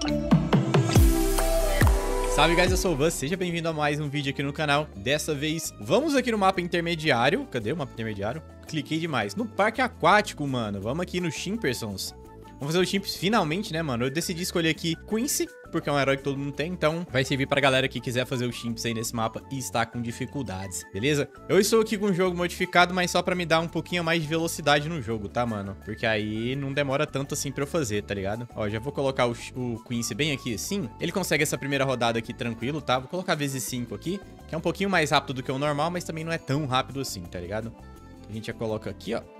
Salve, guys, eu sou o Van, seja bem-vindo a mais um vídeo aqui no canal. Dessa vez, vamos aqui no mapa intermediário. Cadê o mapa intermediário? Cliquei demais. No parque aquático, mano. Vamos aqui no Shimpersons. Vamos fazer os Chimps finalmente, né, mano? Eu decidi escolher aqui Quincy, porque é um herói que todo mundo tem, então vai servir pra galera que quiser fazer os Chimps aí nesse mapa e está com dificuldades, beleza? Eu estou aqui com o jogo modificado, mas só pra me dar um pouquinho mais de velocidade no jogo, tá, mano? Porque aí não demora tanto assim pra eu fazer, tá ligado? Ó, já vou colocar o Quincy bem aqui assim. Ele consegue essa primeira rodada aqui tranquilo, tá? Vou colocar vezes 5 aqui, que é um pouquinho mais rápido do que o normal, mas também não é tão rápido assim, tá ligado? A gente já coloca aqui, ó,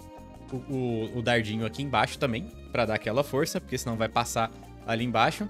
o dardinho aqui embaixo também, pra dar aquela força, porque senão vai passar ali embaixo.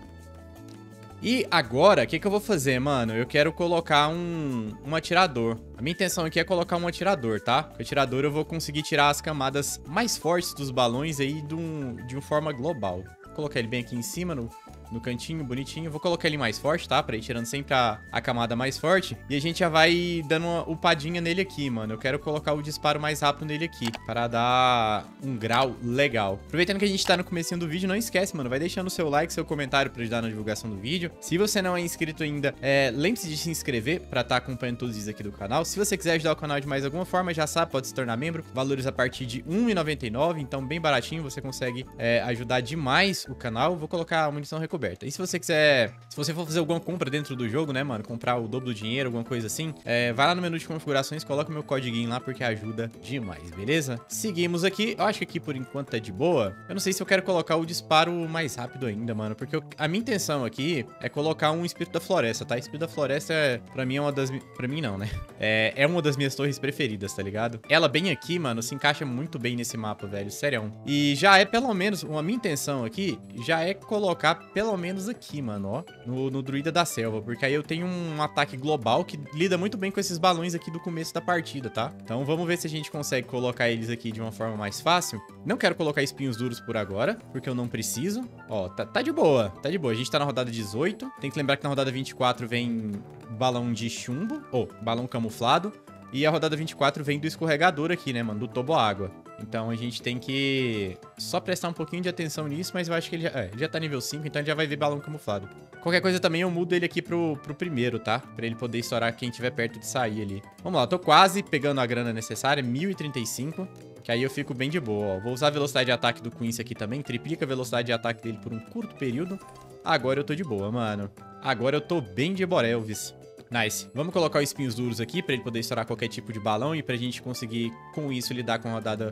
E agora, o que eu vou fazer, mano? Eu quero colocar um atirador. A minha intenção aqui é colocar um atirador, tá? Com o atirador eu vou conseguir tirar as camadas mais fortes dos balões aí de uma forma global. Vou colocar ele bem aqui em cima, no cantinho, bonitinho. Vou colocar ele mais forte, tá? Pra ir tirando sempre a camada mais forte. E a gente já vai dando uma upadinha nele aqui, mano. Eu quero colocar o disparo mais rápido nele aqui, para dar um grau legal. Aproveitando que a gente tá no comecinho do vídeo, não esquece, mano. Vai deixando o seu like, seu comentário pra ajudar na divulgação do vídeo. Se você não é inscrito ainda, lembre-se de se inscrever pra estar acompanhando todos os vídeos aqui do canal. Se você quiser ajudar o canal de mais alguma forma, já sabe, pode se tornar membro. Valores a partir de R$1,99, então bem baratinho. Você consegue ajudar demais o canal. Vou colocar a munição recoberta. E se você quiser, se você for fazer alguma compra dentro do jogo, né, mano, comprar o dobro do dinheiro, alguma coisa assim, vai lá no menu de configurações, coloca o meu código lá, porque ajuda demais, beleza? Seguimos aqui. Eu acho que aqui por enquanto tá de boa. Eu não sei se eu quero colocar o disparo mais rápido ainda, mano, porque a minha intenção aqui é colocar um Espírito da Floresta, tá? Espírito da Floresta, pra mim, é uma das... Pra mim não, né? É uma das minhas torres preferidas, tá ligado? Ela bem aqui, mano, se encaixa muito bem nesse mapa, velho, sério. E já é pelo menos, a minha intenção aqui, já é colocar pelo menos aqui, mano, ó, no Druida da Selva, porque aí eu tenho um ataque global que lida muito bem com esses balões aqui do começo da partida, tá? Então vamos ver se a gente consegue colocar eles aqui de uma forma mais fácil. Não quero colocar espinhos duros por agora, porque eu não preciso. Ó, tá de boa, tá de boa. A gente tá na rodada 18, tem que lembrar que na rodada 24 vem balão de chumbo, ou balão camuflado, e a rodada 24 vem do escorregador aqui, né, mano, do toboágua. Então a gente tem que só prestar um pouquinho de atenção nisso, mas eu acho que ele já tá nível 5, então ele já vai ver balão camuflado. Qualquer coisa também eu mudo ele aqui pro primeiro, tá? Pra ele poder estourar quem tiver perto de sair ali. Vamos lá, tô quase pegando a grana necessária, 1035, que aí eu fico bem de boa, ó. Vou usar a velocidade de ataque do Quincy aqui também, triplica a velocidade de ataque dele por um curto período. Agora eu tô de boa, mano. Agora eu tô bem de Borelvis. Nice. Vamos colocar os espinhos duros aqui pra ele poder estourar qualquer tipo de balão e pra gente conseguir, com isso, lidar com a rodada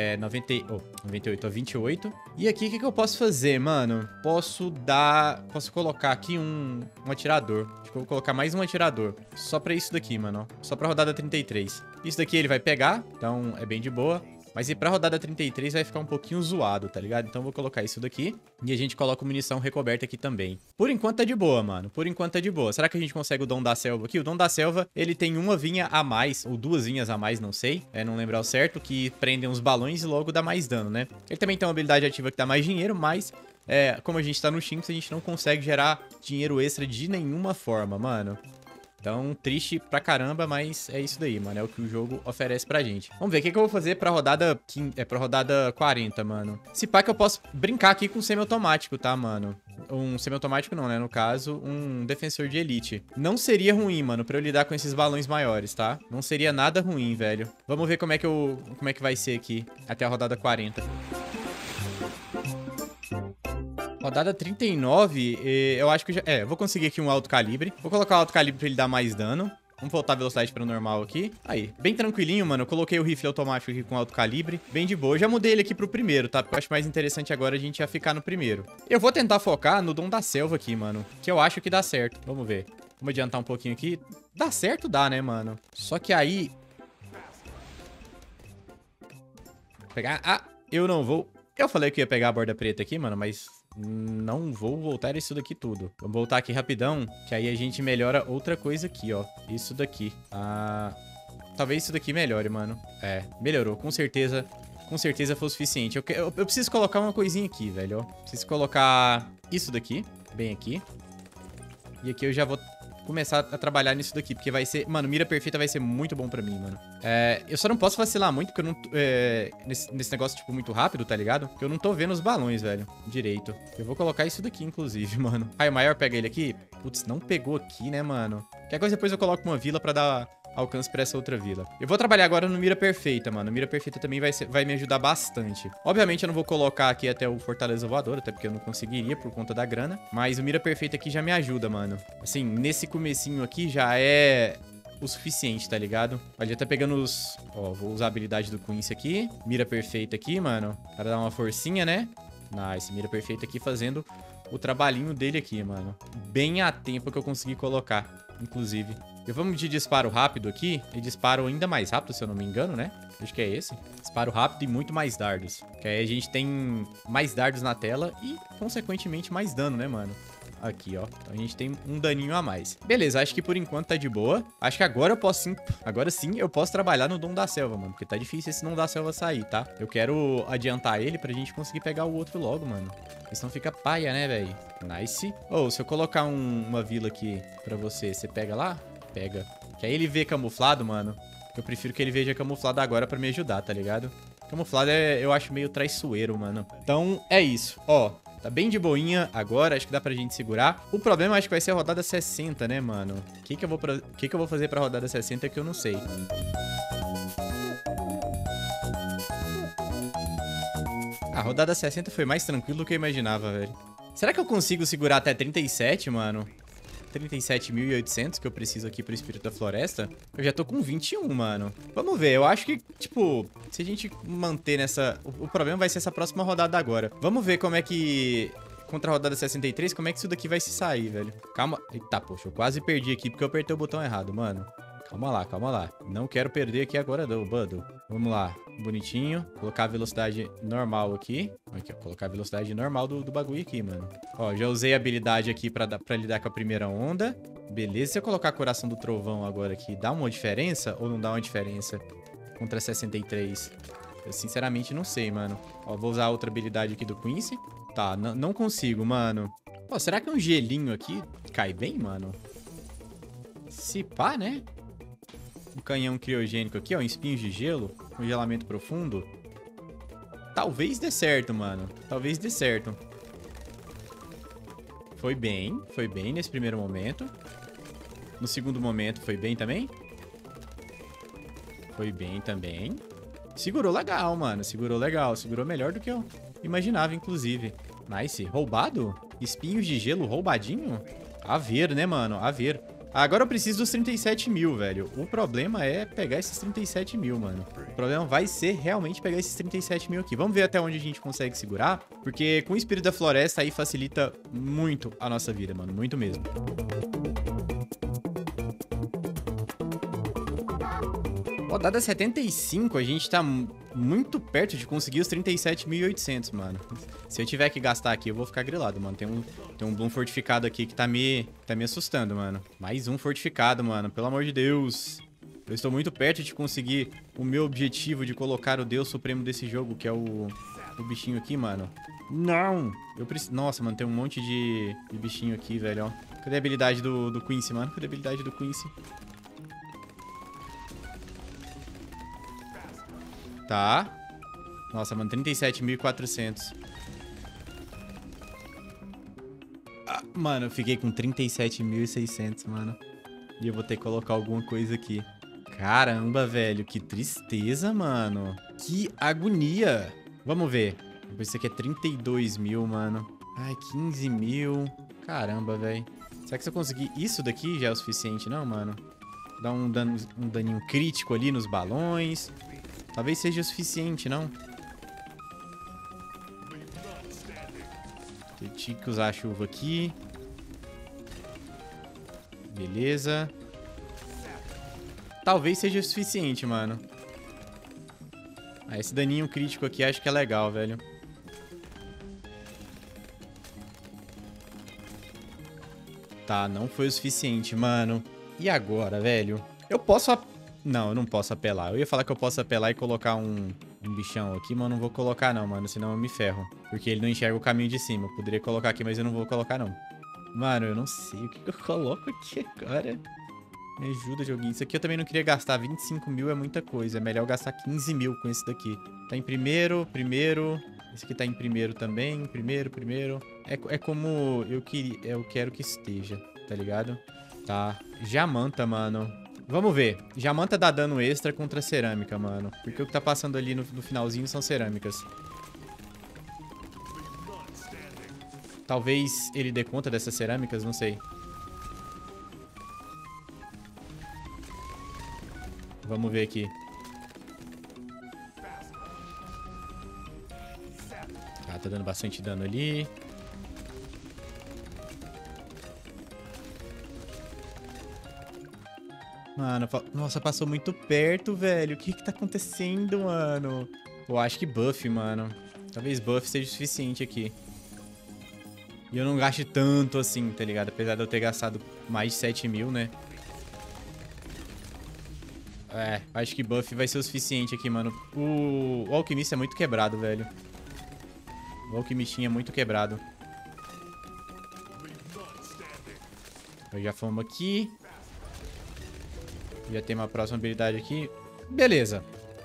98 a 28. E aqui, o que eu posso fazer, mano? Posso colocar aqui um atirador. Acho que eu vou colocar mais um atirador. Só pra isso daqui, mano, ó. Só pra rodada 33. Isso daqui ele vai pegar, então é bem de boa. Mas e pra rodada 33 vai ficar um pouquinho zoado, tá ligado? Então eu vou colocar isso daqui. E a gente coloca munição recoberta aqui também. Por enquanto tá de boa, mano. Por enquanto tá de boa. Será que a gente consegue o Dom da Selva aqui? O Dom da Selva, ele tem uma vinha a mais, ou duas vinhas a mais, não sei. Não lembrar o certo, que prendem os balões e logo dá mais dano, né? Ele também tem uma habilidade ativa que dá mais dinheiro, mas... como a gente tá no Chimps, a gente não consegue gerar dinheiro extra de nenhuma forma, mano. Então, triste pra caramba, mas é isso daí, mano. É o que o jogo oferece pra gente. Vamos ver o que eu vou fazer pra rodada, pra rodada 40, mano. Se pá que eu posso brincar aqui com semi-automático, tá, mano? Um semi-automático não, né? No caso, um defensor de elite. Não seria ruim, mano, pra eu lidar com esses balões maiores, tá? Não seria nada ruim, velho. Vamos ver como é que vai ser aqui até a rodada 40. Rodada 39, eu acho que já... eu vou conseguir aqui um alto calibre. Vou colocar o alto calibre pra ele dar mais dano. Vamos voltar a velocidade para normal aqui. Aí, bem tranquilinho, mano. Eu coloquei o rifle automático aqui com alto calibre. Bem de boa. Eu já mudei ele aqui pro primeiro, tá? Porque eu acho mais interessante agora a gente já ficar no primeiro. Eu vou tentar focar no Dom da Selva aqui, mano. Que eu acho que dá certo. Vamos ver. Vamos adiantar um pouquinho aqui. Dá certo? Dá, né, mano? Só que aí... Pegar... eu não vou... Eu falei que ia pegar a borda preta aqui, mano, mas... não vou voltar isso daqui tudo. Vamos voltar aqui rapidão, que aí a gente melhora outra coisa aqui, ó. Isso daqui. Talvez isso daqui melhore, mano. Melhorou. Com certeza foi o suficiente. Eu preciso colocar uma coisinha aqui, velho, ó. Preciso colocar isso daqui, bem aqui. E aqui eu já vou começar a trabalhar nisso daqui, porque vai ser... Mano, mira perfeita vai ser muito bom pra mim, mano. Eu só não posso vacilar muito, porque eu não... nesse negócio, tipo, muito rápido, tá ligado? Porque eu não tô vendo os balões, velho, direito. Eu vou colocar isso daqui, inclusive, mano. Raio maior, pega ele aqui. Putz, não pegou aqui, né, mano? Qualquer coisa depois eu coloco uma vila pra dar alcance pra essa outra vila. Eu vou trabalhar agora no mira perfeita, mano. Mira perfeita também vai me ajudar bastante. Obviamente eu não vou colocar aqui até o fortaleza voador, até porque eu não conseguiria por conta da grana. Mas o mira perfeita aqui já me ajuda, mano. Assim, nesse comecinho aqui já é o suficiente, tá ligado? Olha, já tá pegando os... Ó, vou usar a habilidade do Quincy aqui. Mira perfeita aqui, mano. Para dar uma forcinha, né? Nice, mira perfeita aqui fazendo o trabalhinho dele aqui, mano. Bem a tempo que eu consegui colocar, inclusive. E vamos de disparo rápido aqui. E disparo ainda mais rápido, se eu não me engano, né? Acho que é esse. Disparo rápido e muito mais dardos. Que aí a gente tem mais dardos na tela e, consequentemente, mais dano, né, mano? Aqui, ó. Então a gente tem um daninho a mais. Beleza, acho que por enquanto tá de boa. Acho que agora eu posso sim... Agora sim eu posso trabalhar no Dom da Selva, mano. Porque tá difícil esse Dom da Selva sair, tá? Eu quero adiantar ele pra gente conseguir pegar o outro logo, mano. Porque senão fica paia, né, velho? Nice. Ô, se eu colocar uma vila aqui pra você, você pega lá? Pega. Que aí ele vê camuflado, mano. Eu prefiro que ele veja camuflado agora pra me ajudar, tá ligado? Camuflado eu acho meio traiçoeiro, mano. Então, é isso. Ó, tá bem de boinha agora. Acho que dá pra gente segurar. O problema acho que vai ser a rodada 60, né, mano? O que eu vou fazer pra rodada 60 que eu não sei. A rodada 60 foi mais tranquilo do que eu imaginava, velho. Será que eu consigo segurar até 37, mano? 37.800 que eu preciso aqui pro Espírito da Floresta. Eu já tô com 21, mano. Vamos ver, eu acho que, tipo, se a gente manter nessa... O problema vai ser essa próxima rodada agora. Vamos ver como é que... Contra a rodada 63, como é que isso daqui vai se sair, velho. Calma. Eita, poxa, eu quase perdi aqui porque eu apertei o botão errado, mano. Calma lá, calma lá. Não quero perder aqui agora, não, Bundle. Vamos lá. Bonitinho. Colocar a velocidade normal aqui. Aqui, ó. Colocar a velocidade normal do bagulho aqui, mano. Ó, já usei a habilidade aqui pra lidar com a primeira onda. Beleza. Se eu colocar Coração do Trovão agora aqui, dá uma diferença ou não dá uma diferença contra 63? Eu sinceramente não sei, mano. Ó, vou usar a outra habilidade aqui do Quincy. Tá, não consigo, mano. Pô, será que um gelinho aqui cai bem, mano? Se pá, né? Um canhão criogênico aqui, ó, espinhos de gelo, congelamento profundo. Talvez dê certo, mano. Talvez dê certo. Foi bem nesse primeiro momento. No segundo momento foi bem também. Foi bem também. Segurou legal, mano. Segurou legal. Segurou melhor do que eu imaginava, inclusive. Nice. Roubado? Espinhos de gelo roubadinho? A ver, né, mano? A ver. Agora eu preciso dos 37 mil, velho. O problema é pegar esses 37 mil, mano. O problema vai ser realmente pegar esses 37 mil aqui. Vamos ver até onde a gente consegue segurar. Porque com o Espírito da Floresta aí facilita muito a nossa vida, mano. Muito mesmo. Rodada 75, a gente tá muito perto de conseguir os 37.800, mano. Se eu tiver que gastar aqui, eu vou ficar grilado, mano. Tem um Bloom fortificado aqui que tá me assustando, mano. Mais um fortificado, mano. Pelo amor de Deus. Eu estou muito perto de conseguir o meu objetivo de colocar o Deus Supremo desse jogo, que é o bichinho aqui, mano. Não! Eu preciso... Nossa, mano, tem um monte de bichinho aqui, velho, ó. Cadê a habilidade do Quincy, mano? Cadê a habilidade do Quincy? Tá. Nossa, mano, 37.400. Ah, mano, eu fiquei com 37.600, mano. E eu vou ter que colocar alguma coisa aqui. Caramba, velho, que tristeza, mano. Que agonia. Vamos ver. Isso aqui é 32 mil, mano. Ai, 15 mil. Caramba, velho. Será que se eu conseguir isso daqui já é o suficiente, não, mano? Dá um daninho crítico ali nos balões. Talvez seja o suficiente, não? Eu tinha que usar a chuva aqui. Beleza. Talvez seja o suficiente, mano. Ah, esse daninho crítico aqui acho que é legal, velho. Tá, não foi o suficiente, mano. E agora, velho? Eu posso... Não, eu não posso apelar. Eu ia falar que eu posso apelar e colocar um bichão aqui, mas eu não vou colocar não, mano. Senão eu me ferro. Porque ele não enxerga o caminho de cima. Eu poderia colocar aqui, mas eu não vou colocar não. Mano, eu não sei o que eu coloco aqui agora. Me ajuda, joguinho. Isso aqui eu também não queria gastar. 25 mil é muita coisa. É melhor gastar 15 mil com esse daqui. Tá em primeiro. Esse aqui tá em primeiro também. Primeiro. É como eu quero que esteja, tá ligado? Tá. Jamanta, mano. Vamos ver. Jamanta dá dano extra contra cerâmica, mano. Porque o que tá passando ali no finalzinho são cerâmicas. Talvez ele dê conta dessas cerâmicas, não sei. Vamos ver aqui. Tá dando bastante dano ali. Mano, nossa, passou muito perto, velho. O que tá acontecendo, mano? Eu acho que buff, mano. Talvez buff seja o suficiente aqui. E eu não gaste tanto assim, tá ligado? Apesar de eu ter gastado mais de 7 mil, né? É, acho que buff vai ser o suficiente aqui, mano. O alquimista é muito quebrado, velho. O alquimistinha é muito quebrado. Eu já fomos aqui. Já tem uma próxima habilidade aqui. Beleza.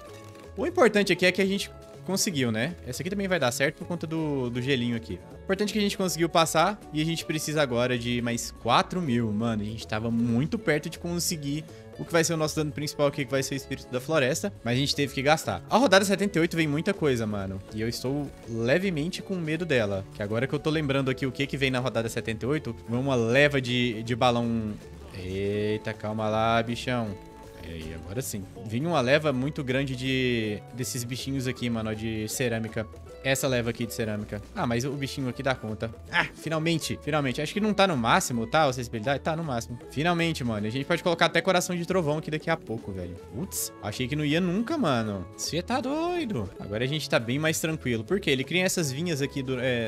O importante aqui é que a gente conseguiu, né? Essa aqui também vai dar certo por conta do gelinho aqui. O importante é que a gente conseguiu passar e a gente precisa agora de mais 4 mil. Mano, a gente tava muito perto de conseguir o que vai ser o nosso dano principal aqui, que vai ser o Espírito da Floresta. Mas a gente teve que gastar. A rodada 78 vem muita coisa, mano. E eu estou levemente com medo dela. Que agora que eu tô lembrando aqui o que vem na rodada 78, vem uma leva de balão... Eita, calma lá, bichão. Aí, agora sim. Vinha uma leva muito grande desses bichinhos aqui, mano, de cerâmica. Essa leva aqui de cerâmica. Ah, mas o bichinho aqui dá conta. Ah, finalmente. Acho que não tá no máximo, tá? A acessibilidade tá no máximo. Finalmente, mano. A gente pode colocar até coração de trovão aqui daqui a pouco, velho. Putz, achei que não ia nunca, mano. Você tá doido. Agora a gente tá bem mais tranquilo. Por quê? Ele cria essas vinhas aqui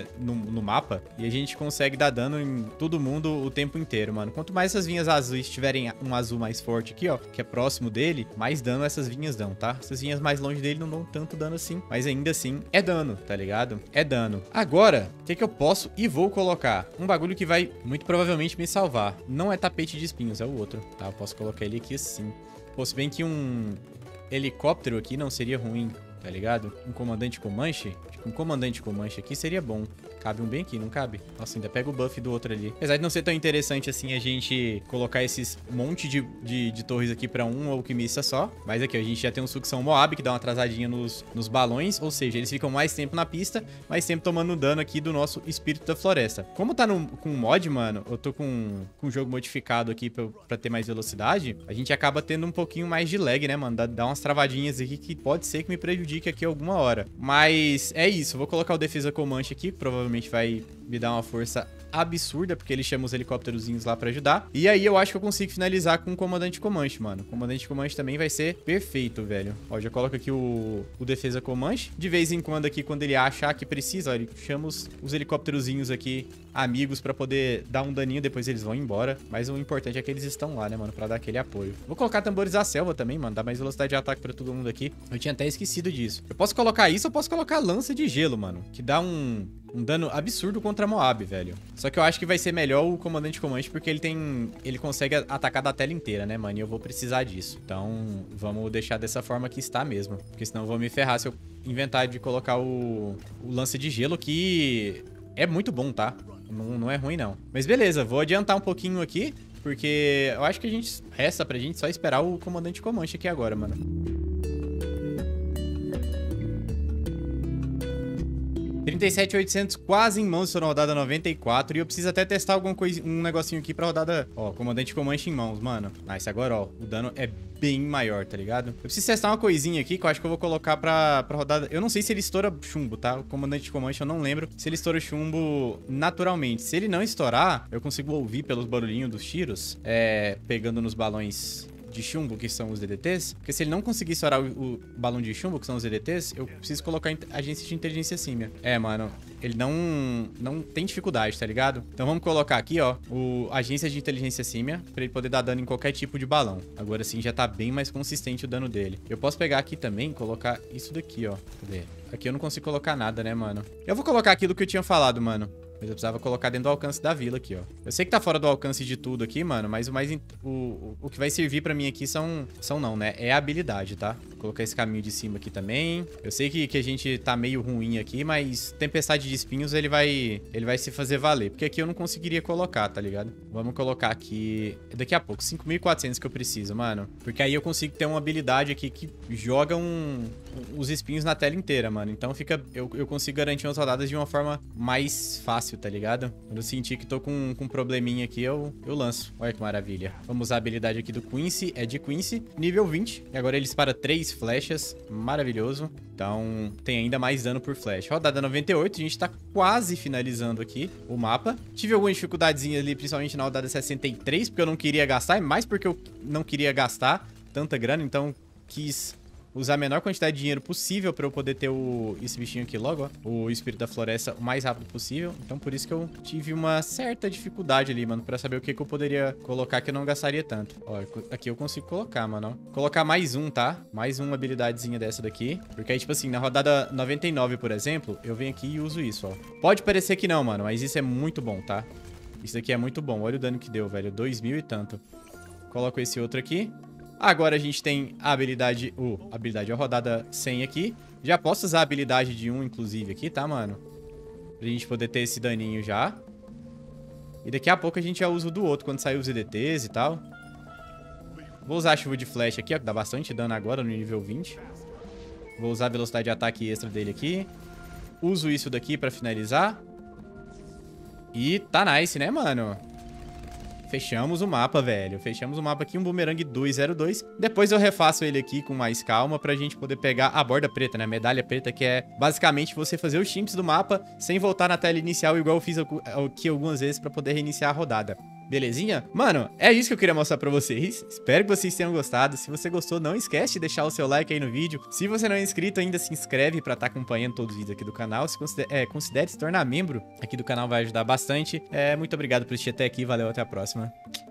no mapa e a gente consegue dar dano em todo mundo o tempo inteiro, mano. Quanto mais essas vinhas azuis tiverem um azul mais forte aqui, ó, que é próximo dele, mais dano essas vinhas dão, tá? Essas vinhas mais longe dele não dão tanto dano assim, mas ainda assim é dano, tá ligado? É dano. Agora, o que eu posso e vou colocar? Um bagulho que vai muito provavelmente me salvar. Não é tapete de espinhos, é o outro, tá? Eu posso colocar ele aqui assim. Pô, se bem que um helicóptero aqui não seria ruim, tá ligado? Um comandante Comanche? Acho que um comandante Comanche aqui seria bom. Cabe um bem aqui, não cabe? Nossa, ainda pega o buff do outro ali. Apesar de não ser tão interessante assim a gente colocar esses monte de torres aqui pra um alquimista só. Mas aqui, ó, a gente já tem um sucção Moab, que dá uma atrasadinha nos balões. Ou seja, eles ficam mais tempo na pista, mais tempo tomando dano aqui do nosso Espírito da Floresta. Como tá com mod, mano, eu tô com o jogo modificado aqui pra ter mais velocidade, a gente acaba tendo um pouquinho mais de lag, né, mano? Dá umas travadinhas aqui que pode ser que me prejudique aqui alguma hora. Mas é isso, vou colocar o Defesa Comanche aqui, que provavelmente vai me dar uma força absurda, porque ele chama os helicópterozinhos lá pra ajudar. E aí eu acho que eu consigo finalizar com o Comandante Comanche, mano. O Comandante Comanche também vai ser perfeito, velho. Ó, já coloco aqui o Defesa Comanche. De vez em quando aqui, quando ele achar que precisa, ó, ele chama os helicópterozinhos aqui, amigos, pra poder dar um daninho, depois eles vão embora. Mas o importante é que eles estão lá, né, mano, pra dar aquele apoio. Vou colocar tambores da selva também, mano, dá mais velocidade de ataque pra todo mundo aqui. Eu tinha até esquecido disso. Eu posso colocar isso, eu posso colocar lança de gelo, mano, que dá um dano absurdo contra Moab, velho. Só que eu acho que vai ser melhor o Comandante Comanche, porque ele consegue atacar da tela inteira, né, mano? E eu vou precisar disso. Então, vamos deixar dessa forma que está mesmo. Porque senão eu vou me ferrar se eu inventar de colocar o lance de gelo, que é muito bom, tá? Não é ruim, não. Mas beleza, vou adiantar um pouquinho aqui, porque eu acho que resta pra gente só esperar o Comandante Comanche aqui agora, mano. 37.800 quase em mãos, na rodada 94. E eu preciso até testar alguma coisa, um negocinho aqui pra rodada. Ó, Comandante Comanche em mãos, mano. Nice, agora, ó, o dano é bem maior, tá ligado? Eu preciso testar uma coisinha aqui que eu acho que eu vou colocar pra rodada. Eu não sei se ele estoura chumbo, tá? O Comandante Comanche eu não lembro se ele estoura chumbo naturalmente. Se ele não estourar, eu consigo ouvir pelos barulhinhos dos tiros, pegando nos balões de chumbo, que são os DDTs, porque se ele não conseguir estourar o balão de chumbo, que são os DDTs, eu preciso colocar agência de inteligência símia. É, mano, ele não tem dificuldade, tá ligado? Então vamos colocar aqui, ó, o agência de inteligência símia, pra ele poder dar dano em qualquer tipo de balão. Agora sim já tá bem mais consistente o dano dele. Eu posso pegar aqui também e colocar isso daqui, ó. Cadê? Aqui eu não consigo colocar nada, né, mano? Eu vou colocar aquilo que eu tinha falado, mano. Mas eu precisava colocar dentro do alcance da vila aqui, ó. Eu sei que tá fora do alcance de tudo aqui, mano, mas o que vai servir pra mim aqui são não, né? É a habilidade, tá? Vou colocar esse caminho de cima aqui também. Eu sei que a gente tá meio ruim aqui, mas Tempestade de Espinhos ele vai se fazer valer. Porque aqui eu não conseguiria colocar, tá ligado? Vamos colocar aqui daqui a pouco, 5.400 que eu preciso, mano. Porque aí eu consigo ter uma habilidade aqui que joga os espinhos na tela inteira, mano. Então eu consigo garantir umas rodadas de uma forma mais fácil, tá ligado? Quando eu sentir que tô com um probleminha aqui, eu lanço. Olha que maravilha. Vamos usar a habilidade aqui do Quincy, é de Quincy, nível 20. E agora ele dispara 3 flechas, maravilhoso. Então tem ainda mais dano por flecha. Rodada 98, a gente tá quase finalizando aqui o mapa. Tive alguma dificuldadezinha ali, principalmente na rodada 63, porque eu não queria gastar, e mais porque eu não queria gastar tanta grana, então quis usar a menor quantidade de dinheiro possível pra eu poder ter esse bichinho aqui logo, ó. O Espírito da Floresta o mais rápido possível. Então por isso que eu tive uma certa dificuldade ali, mano, pra saber o que eu poderia colocar que eu não gastaria tanto. Ó, aqui eu consigo colocar, mano, ó. Colocar mais um, tá? Mais uma habilidadezinha dessa daqui. Porque aí, tipo assim, na rodada 99, por exemplo, eu venho aqui e uso isso, ó. Pode parecer que não, mano, mas isso é muito bom, tá? Isso daqui é muito bom. Olha o dano que deu, velho. 2.000 e tanto. Coloco esse outro aqui. Agora a gente tem a habilidade... a rodada 100 aqui. Já posso usar a habilidade de 1, inclusive, aqui, tá, mano? Pra gente poder ter esse daninho já. E daqui a pouco a gente já usa o do outro, quando sair os EDTs e tal. Vou usar a chuva de flecha aqui, ó, que dá bastante dano agora no nível 20. Vou usar a velocidade de ataque extra dele aqui. Uso isso daqui pra finalizar. E tá nice, né, mano? Fechamos o mapa, velho. Fechamos o mapa aqui, um Boomerang 202. Depois eu refaço ele aqui com mais calma pra gente poder pegar a borda preta, né? Medalha preta, que é basicamente você fazer os chimps do mapa sem voltar na tela inicial, igual eu fiz aqui algumas vezes pra poder reiniciar a rodada. Belezinha? Mano, é isso que eu queria mostrar pra vocês. Espero que vocês tenham gostado. Se você gostou, não esquece de deixar o seu like aí no vídeo. Se você não é inscrito ainda, se inscreve pra estar acompanhando todos os vídeos aqui do canal. Considere se tornar membro aqui do canal, vai ajudar bastante. Muito obrigado por assistir até aqui. Valeu, até a próxima.